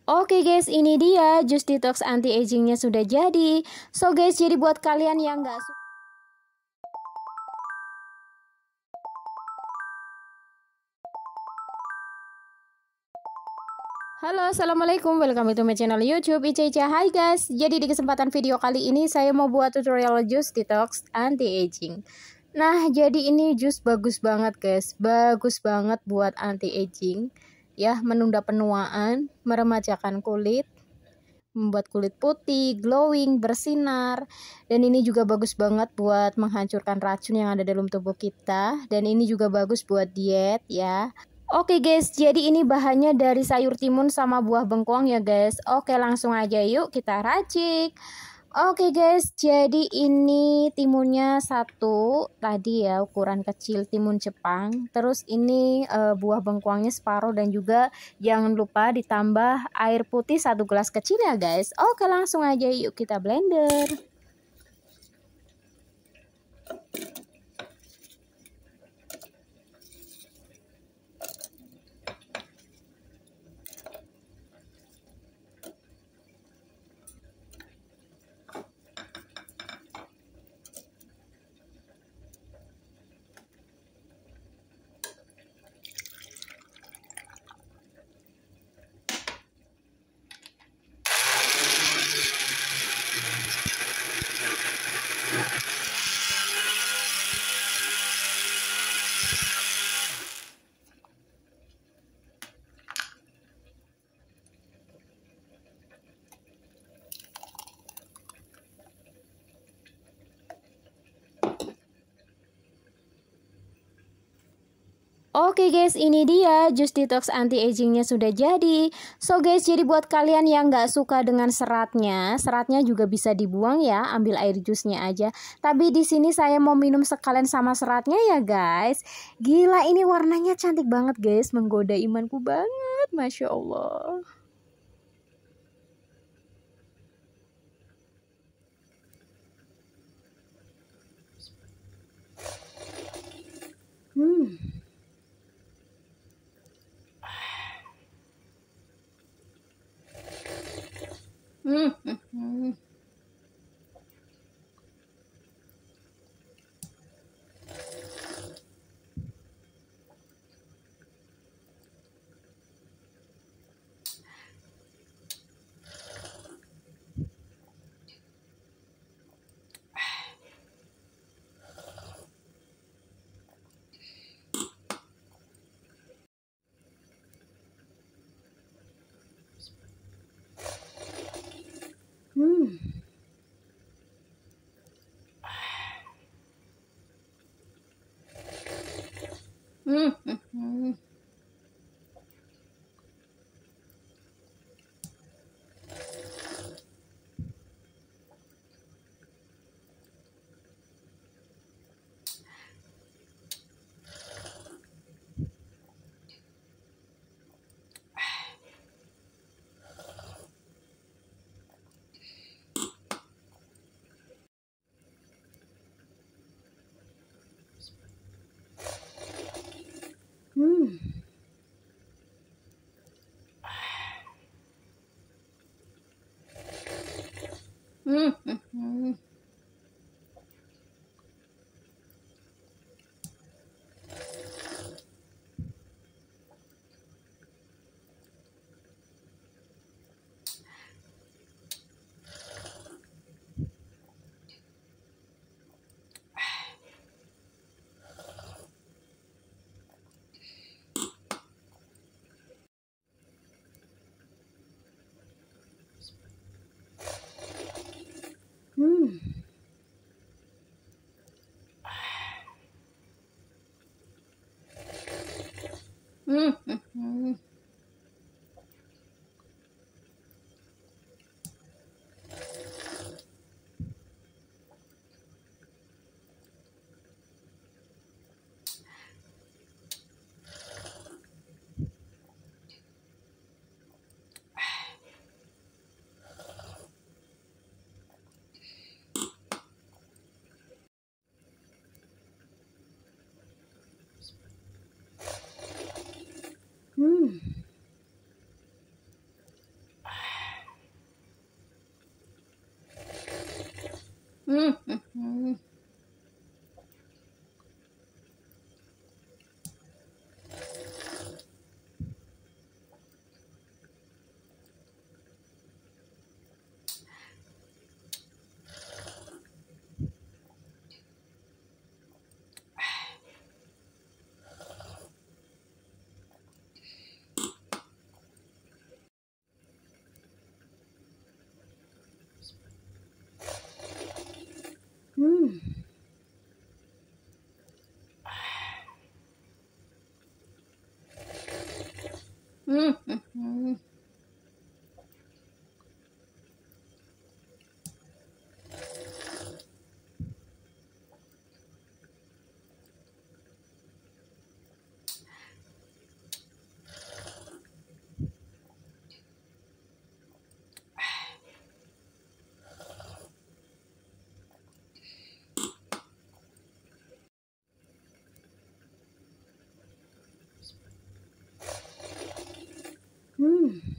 Oke guys, ini dia Just Detox Anti-Agingnya sudah jadi. So guys, jadi buat kalian yang nggak suka, halo, assalamualaikum, welcome to my channel YouTube Ica Ica. Hai guys, jadi di kesempatan video kali ini saya mau buat tutorial Just Detox Anti-Aging. Nah, jadi ini jus bagus banget guys, bagus banget buat anti-aging ya, menunda penuaan, meremajakan kulit, membuat kulit putih, glowing, bersinar. Dan ini juga bagus banget buat menghancurkan racun yang ada dalam tubuh kita. Dan ini juga bagus buat diet ya. Oke guys, jadi ini bahannya dari sayur timun sama buah bengkoang ya guys. Oke, langsung aja yuk kita racik. Oke guys, jadi ini timunnya satu tadi ya, ukuran kecil, timun Jepang. Terus ini buah bengkoangnya separuh, dan juga jangan lupa ditambah air putih 1 gelas kecil ya guys. Oke, langsung aja yuk kita blender. Oke guys, ini dia Just Detox Anti-Agingnya sudah jadi. So guys, jadi buat kalian yang nggak suka dengan seratnya juga bisa dibuang ya, ambil air jusnya aja. Tapi di sini saya mau minum sekalian sama seratnya ya guys. Gila, ini warnanya cantik banget guys, menggoda imanku banget, Masya Allah. Hmm. Hmm. Hmm.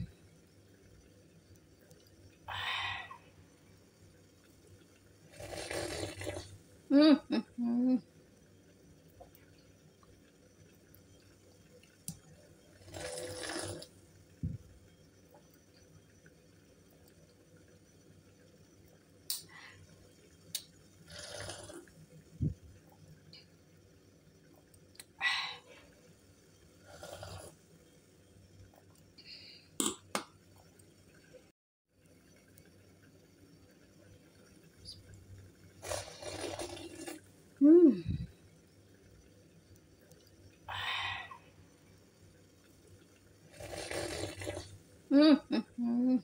Hmm. Hmm. Hmm. Hmm. Hmm.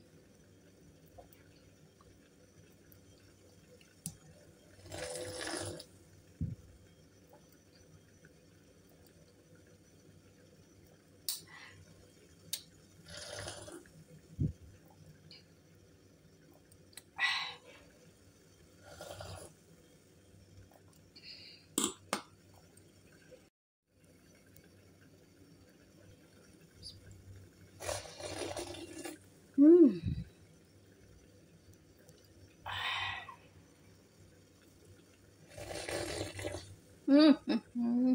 Hmm. Hmm. Hmm.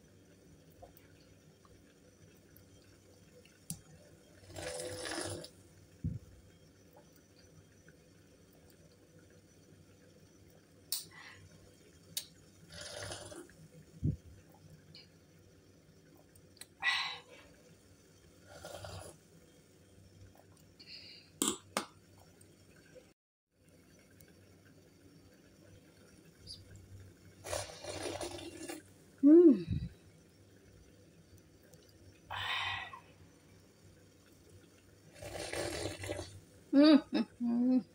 Hmm. Hmm. Hmm.